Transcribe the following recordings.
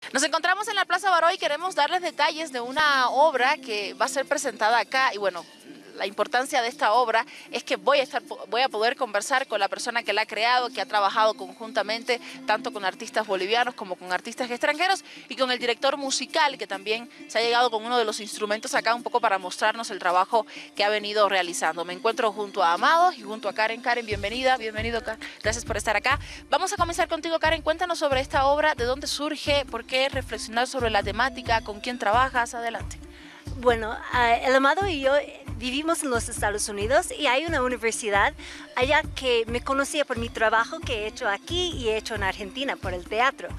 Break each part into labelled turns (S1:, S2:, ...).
S1: Nos encontramos en la Plaza Baró y queremos darles detalles de una obra que va a ser presentada acá y bueno, la importancia de esta obra es que voy a poder conversar con la persona que la ha creado, que ha trabajado conjuntamente tanto con artistas bolivianos como con artistas extranjeros y con el director musical que también se ha llegado con uno de los instrumentos acá un poco para mostrarnos el trabajo que ha venido realizando. Me encuentro junto a Amado y junto a Karen. Karen, bienvenida, bienvenido, gracias por estar acá. Vamos a comenzar contigo, Karen. Cuéntanos sobre esta obra, de dónde surge, por qué reflexionar sobre la temática, con quién trabajas. Adelante.
S2: Bueno, el Amado y yo vivimos en los Estados Unidos y hay una universidad allá que me conocía por mi trabajo que he hecho aquí y he hecho en Argentina por el teatro.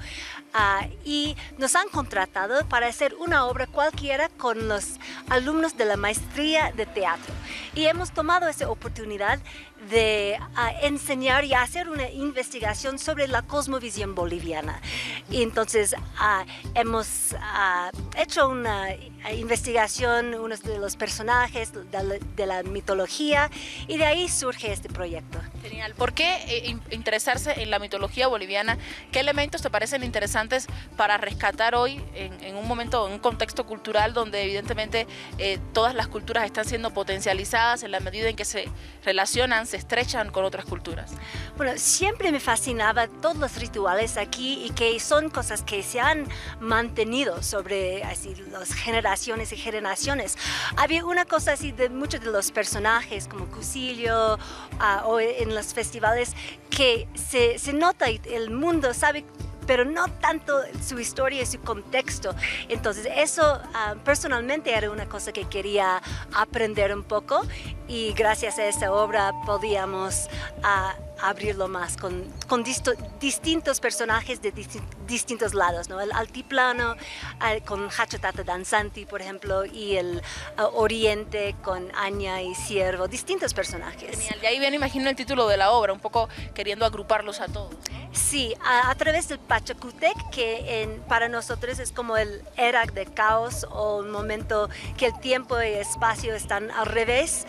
S2: Y nos han contratado para hacer una obra cualquiera con los alumnos de la maestría de teatro. Y hemos tomado esa oportunidad de enseñar y hacer una investigación sobre la cosmovisión boliviana. Y entonces hemos hecho una investigación, unos de los personajes de la mitología, y de ahí surge este proyecto.
S1: Genial. ¿Por qué interesarse en la mitología boliviana? ¿Qué elementos te parecen interesantes para rescatar hoy en un momento, en un contexto cultural donde evidentemente todas las culturas están siendo potencializadas en la medida en que se relacionan, se estrechan con otras culturas?
S2: Bueno, siempre me fascinaba todos los rituales aquí y que son cosas que se han mantenido sobre así las generaciones y generaciones. Había una cosa así de muchos de los personajes como Cusillo o en los festivales que se nota y el mundo sabe, pero no tanto su historia y su contexto. Entonces eso personalmente era una cosa que quería aprender un poco y gracias a esta obra podíamos abrirlo más con distintos personajes de distintos lados, ¿no? El altiplano con Hachotata Danzanti, por ejemplo, y el oriente con Aña y Ciervo, distintos personajes.
S1: Genial, y ahí viene, imagino, el título de la obra, un poco queriendo agruparlos a todos.
S2: Sí, a través del Pachacútec, que para nosotros es como el era de caos o un momento que el tiempo y el espacio están al revés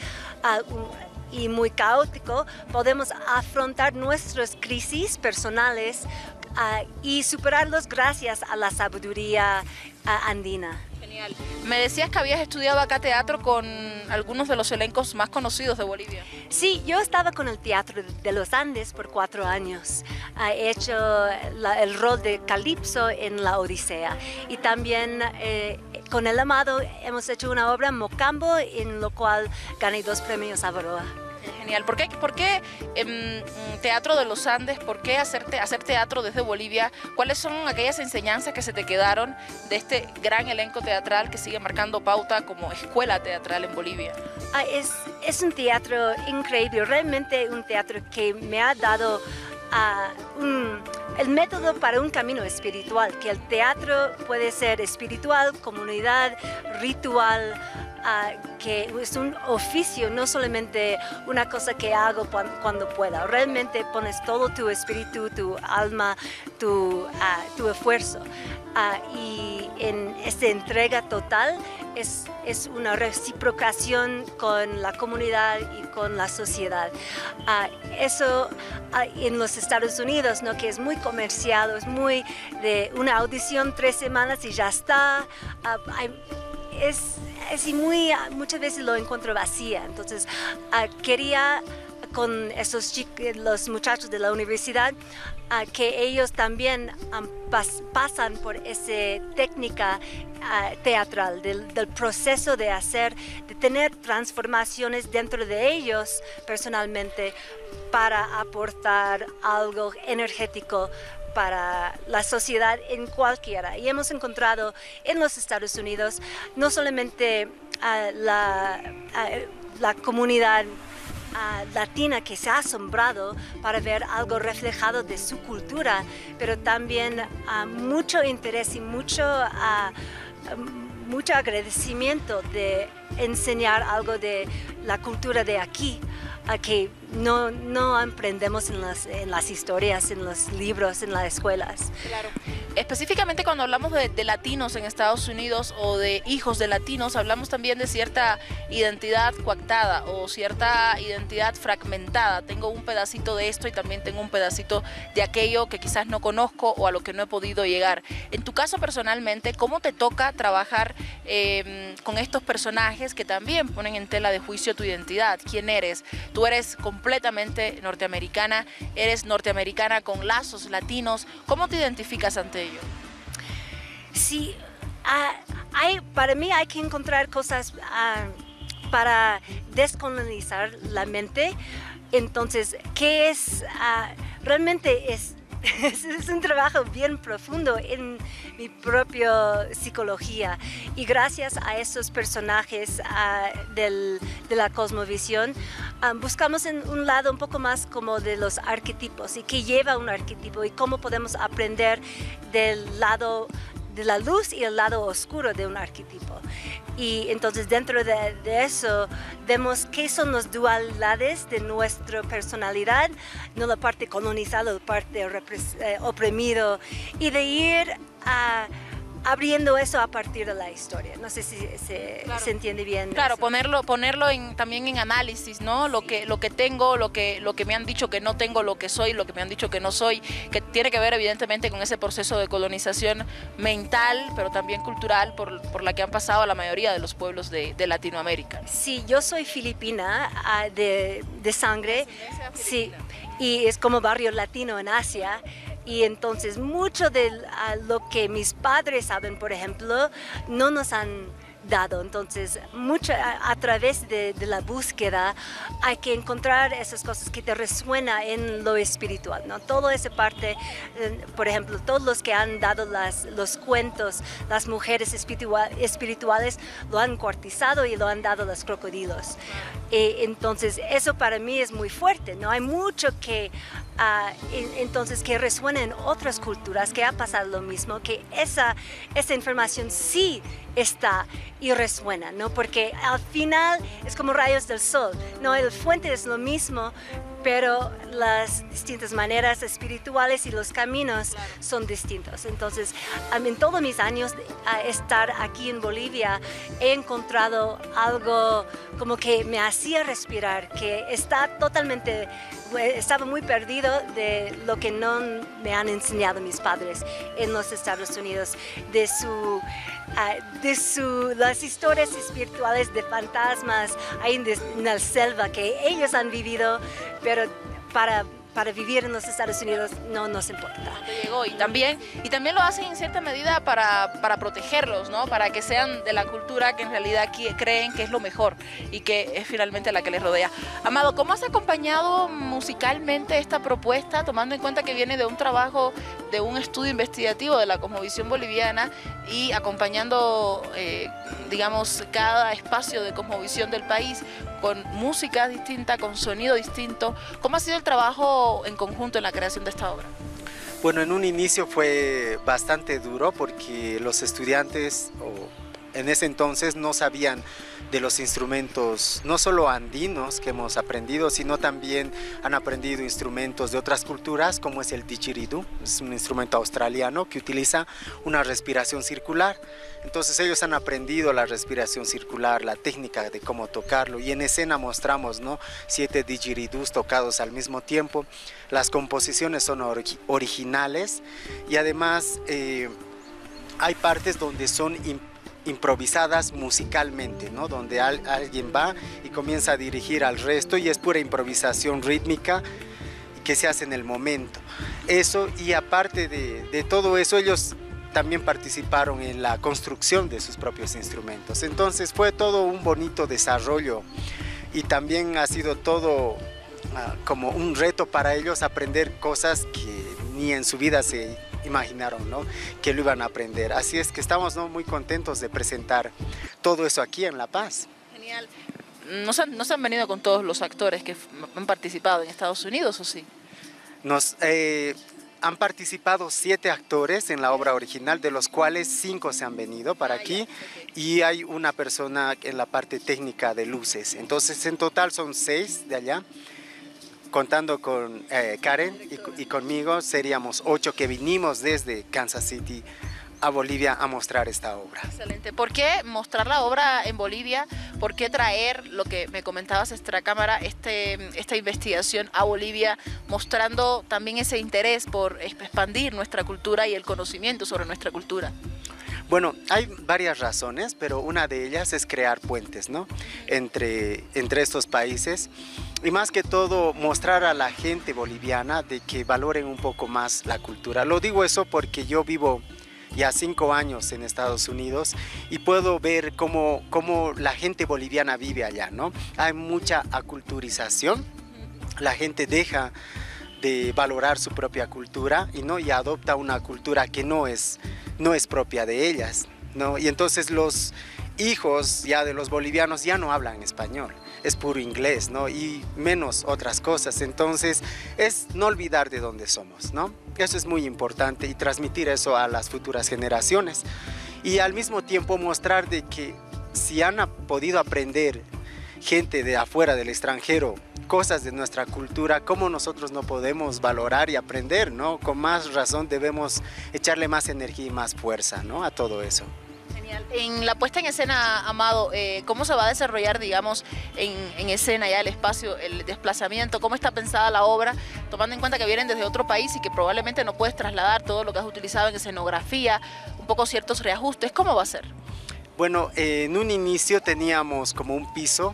S2: y muy caótico, podemos afrontar nuestras crisis personales y superarlos gracias a la sabiduría andina.
S1: Genial. Me decías que habías estudiado acá teatro con algunos de los elencos más conocidos de Bolivia.
S2: Sí, yo estaba con el Teatro de los Andes por 4 años. He hecho el rol de Calipso en La Odisea y también con el Amado hemos hecho una obra Mocambo en lo cual gané 2 premios Avaroa.
S1: Genial. ¿Por qué Teatro de los Andes? ¿Por qué hacer teatro desde Bolivia? ¿Cuáles son aquellas enseñanzas que se te quedaron de este gran elenco teatral que sigue marcando pauta como escuela teatral en Bolivia?
S2: Es un teatro increíble, realmente un teatro que me ha dado el método para un camino espiritual, que el teatro puede ser espiritual, comunidad, ritual, que es un oficio, no solamente una cosa que hago cuando pueda. Realmente pones todo tu espíritu, tu alma, tu esfuerzo. Y en esta entrega total es una reciprocación con la comunidad y con la sociedad. Eso en los Estados Unidos, ¿no? Que es muy comercial, es muy de una audición 3 semanas y ya está. Muchas veces lo encuentro vacía, entonces quería con los muchachos de la universidad que ellos también pasan por esa técnica teatral, del proceso de tener transformaciones dentro de ellos personalmente para aportar algo energético para la sociedad en cualquiera. Y hemos encontrado en los Estados Unidos no solamente la comunidad latina que se ha asombrado para ver algo reflejado de su cultura, pero también mucho interés y mucho agradecimiento de enseñar algo de la cultura de aquí, que no aprendemos en las historias, en los libros, en las escuelas.
S1: Claro. Específicamente cuando hablamos de latinos en Estados Unidos o de hijos de latinos, hablamos también de cierta identidad coactada o cierta identidad fragmentada. Tengo un pedacito de esto y también tengo un pedacito de aquello que quizás no conozco o a lo que no he podido llegar. En tu caso personalmente, ¿cómo te toca trabajar con estos personajes que también ponen en tela de juicio tu identidad? ¿Quién eres? Tú eres completamente norteamericana, eres norteamericana con lazos latinos. ¿Cómo te identificas ante ello?
S2: Sí, para mí hay que encontrar cosas para descolonizar la mente. Entonces, ¿qué es? Realmente es un trabajo bien profundo en mi propia psicología, y gracias a esos personajes de la cosmovisión buscamos en un lado un poco más como de los arquetipos y qué lleva un arquetipo y cómo podemos aprender del lado de la luz y el lado oscuro de un arquetipo. Y entonces dentro de eso vemos qué son las dualidades de nuestra personalidad, no la parte colonizada, la parte oprimido, y de ir abriendo eso a partir de la historia. No sé si
S1: claro,
S2: se entiende bien.
S1: Claro,
S2: eso.
S1: ponerlo también en análisis, ¿no? Lo que tengo, lo que me han dicho que no tengo, lo que soy, lo que me han dicho que no soy, que tiene que ver evidentemente con ese proceso de colonización mental, pero también cultural por la que han pasado la mayoría de los pueblos de Latinoamérica.
S2: Sí, yo soy filipina de sangre, sí, y es como barrio latino en Asia. Y entonces mucho de lo que mis padres saben, por ejemplo, no nos han dado. Entonces, mucho a través de la búsqueda hay que encontrar esas cosas que te resuenan en lo espiritual, ¿no? Toda esa parte, por ejemplo, todos los que han dado los cuentos, las mujeres espirituales lo han cuartizado y lo han dado a los crocodilos. Entonces, eso para mí es muy fuerte, ¿no? Hay mucho que entonces que resuena en otras culturas, que ha pasado lo mismo, que esa información sí está y resuena, ¿no? Porque al final es como rayos del sol, ¿no? El fuente es lo mismo, pero las distintas maneras espirituales y los caminos son distintos. Entonces, en todos mis años de estar aquí en Bolivia, he encontrado algo como que me hacía respirar, que estaba muy perdido de lo que no me han enseñado mis padres en los Estados Unidos, las historias espirituales de fantasmas ahí en la selva que ellos han vivido, pero para vivir en los Estados Unidos no nos importa.
S1: Llegó y también lo hacen en cierta medida para protegerlos, ¿no? Para que sean de la cultura que en realidad creen que es lo mejor y que es finalmente la que les rodea. Amado, ¿cómo has acompañado musicalmente esta propuesta, tomando en cuenta que viene de un trabajo, de un estudio investigativo de la cosmovisión boliviana y acompañando, digamos, cada espacio de cosmovisión del país con música distinta, con sonido distinto? ¿Cómo ha sido el trabajo en conjunto en la creación de esta obra?
S3: Bueno, en un inicio fue bastante duro porque los estudiantes en ese entonces no sabían de los instrumentos, no solo andinos que hemos aprendido, sino también han aprendido instrumentos de otras culturas, como es el didgeridoo, es un instrumento australiano que utiliza una respiración circular. Entonces ellos han aprendido la respiración circular, la técnica de cómo tocarlo, y en escena mostramos, ¿no?, 7 didgeridoos tocados al mismo tiempo. Las composiciones son originales y además hay partes donde son improvisadas musicalmente, ¿no?, donde alguien va y comienza a dirigir al resto y es pura improvisación rítmica que se hace en el momento. Eso, y aparte de todo eso, ellos también participaron en la construcción de sus propios instrumentos. Entonces fue todo un bonito desarrollo y también ha sido todo como un reto para ellos aprender cosas que ni en su vida se imaginaron, ¿no?, que lo iban a aprender. Así es que estamos, ¿no?, muy contentos de presentar todo eso aquí en La Paz.
S1: Genial. ¿No se han venido con todos los actores que han participado en Estados Unidos, o sí?
S3: Han participado 7 actores en la obra original, de los cuales 5 se han venido para aquí, y hay una persona en la parte técnica de luces. Entonces en total son 6 de allá. contando con Karen y conmigo, seríamos 8 que vinimos desde Kansas City a Bolivia a mostrar esta obra.
S1: Excelente. ¿Por qué mostrar la obra en Bolivia? ¿Por qué traer lo que me comentabas extra cámara, esta investigación a Bolivia, mostrando también ese interés por expandir nuestra cultura y el conocimiento sobre nuestra cultura?
S3: Bueno, hay varias razones, pero una de ellas es crear puentes, ¿no? entre estos países y más que todo mostrar a la gente boliviana de que valoren un poco más la cultura. Lo digo eso porque yo vivo ya 5 años en Estados Unidos y puedo ver cómo la gente boliviana vive allá, ¿no? Hay mucha aculturización, la gente deja de valorar su propia cultura y adopta una cultura que no es propia de ellas, ¿no? Y entonces los hijos ya de los bolivianos ya no hablan español, es puro inglés, ¿no? Y menos otras cosas. Entonces es no olvidar de dónde somos, ¿no? Eso es muy importante y transmitir eso a las futuras generaciones y al mismo tiempo mostrar de que si han podido aprender gente de afuera, del extranjero, cosas de nuestra cultura, cómo nosotros no podemos valorar y aprender, ¿no? Con más razón debemos echarle más energía y más fuerza, ¿no? A todo eso.
S1: Genial. En la puesta en escena, Amado, ¿cómo se va a desarrollar, digamos, en escena ya el espacio, el desplazamiento? ¿Cómo está pensada la obra, tomando en cuenta que vienen desde otro país y que probablemente no puedes trasladar todo lo que has utilizado en escenografía, un poco ciertos reajustes? ¿Cómo va a ser?
S3: Bueno, en un inicio teníamos como un piso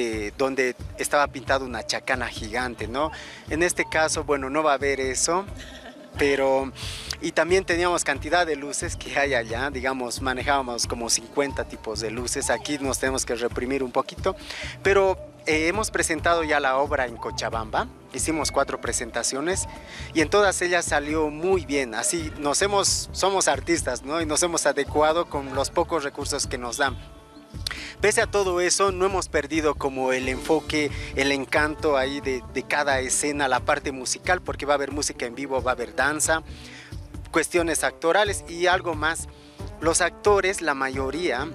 S3: donde estaba pintada una chacana gigante, ¿no? En este caso, bueno, no va a haber eso, pero... Y también teníamos cantidad de luces que hay allá, digamos, manejábamos como 50 tipos de luces, aquí nos tenemos que reprimir un poquito, pero hemos presentado ya la obra en Cochabamba, hicimos 4 presentaciones y en todas ellas salió muy bien, así somos artistas, ¿no? Y nos hemos adecuado con los pocos recursos que nos dan. Pese a todo eso, no hemos perdido como el enfoque, el encanto ahí de cada escena, la parte musical, porque va a haber música en vivo, va a haber danza, cuestiones actorales y algo más. Los actores, la mayoría,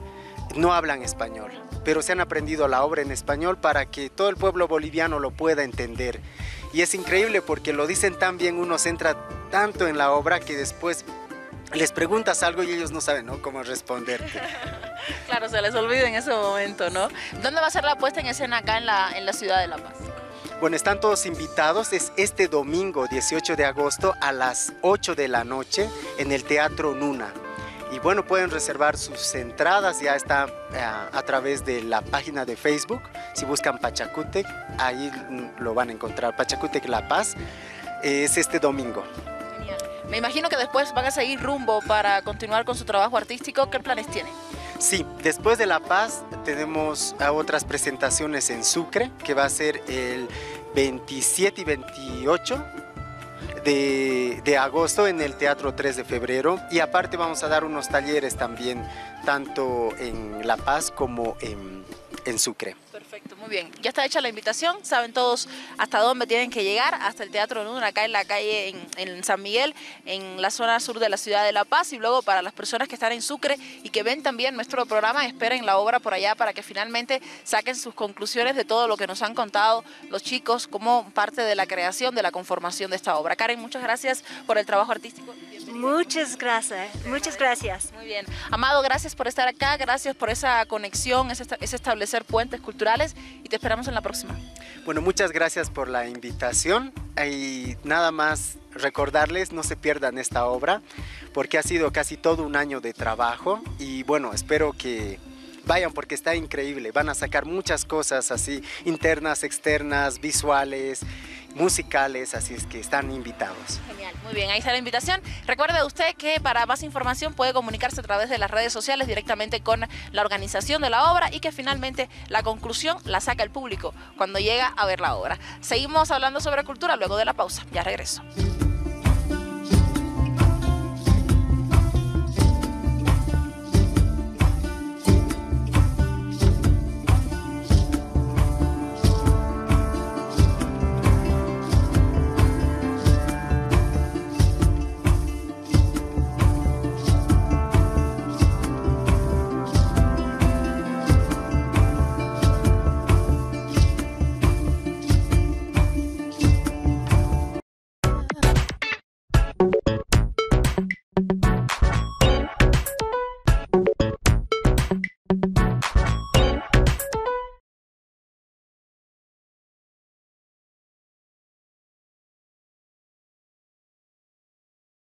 S3: no hablan español, pero se han aprendido la obra en español para que todo el pueblo boliviano lo pueda entender. Y es increíble porque lo dicen tan bien, uno se entra tanto en la obra que después les preguntas algo y ellos no saben, ¿no?, cómo responderte.
S1: Claro, se les olvida en ese momento, ¿no? ¿Dónde va a ser la puesta en escena acá en la ciudad de La Paz?
S3: Bueno, están todos invitados, es este domingo 18 de agosto a las 8 de la noche en el Teatro Nuna. Y bueno, pueden reservar sus entradas, ya está a través de la página de Facebook. Si buscan Pachacútec, ahí lo van a encontrar, Pachacútec La Paz, es este domingo.
S1: Genial. Me imagino que después van a seguir rumbo para continuar con su trabajo artístico. ¿Qué planes tienen?
S3: Sí, después de La Paz tenemos otras presentaciones en Sucre, que va a ser el 27 y 28 de agosto en el Teatro 3 de Febrero. Y aparte vamos a dar unos talleres también, tanto en La Paz como en Sucre.
S1: Perfecto, muy bien. Ya está hecha la invitación, saben todos hasta dónde tienen que llegar, hasta el Teatro Nuna, acá en la calle en San Miguel, en la zona sur de la ciudad de La Paz. Y luego para las personas que están en Sucre y que ven también nuestro programa, esperen la obra por allá para que finalmente saquen sus conclusiones de todo lo que nos han contado los chicos como parte de la creación, de la conformación de esta obra. Karen, muchas gracias por el trabajo artístico.
S2: Muchas gracias, muchas gracias.
S1: Muy bien. Amado, gracias por estar acá, gracias por esa conexión, ese establecer puentes culturales y te esperamos en la próxima.
S3: Bueno, muchas gracias por la invitación y nada más recordarles, no se pierdan esta obra porque ha sido casi todo un año de trabajo y bueno, espero que vayan porque está increíble, van a sacar muchas cosas así, internas, externas, visuales, musicales, así es que están invitados.
S1: Genial, muy bien, ahí está la invitación. Recuerde usted que para más información puede comunicarse a través de las redes sociales directamente con la organización de la obra y que finalmente la conclusión la saca el público cuando llega a ver la obra. Seguimos hablando sobre cultura luego de la pausa, ya regreso.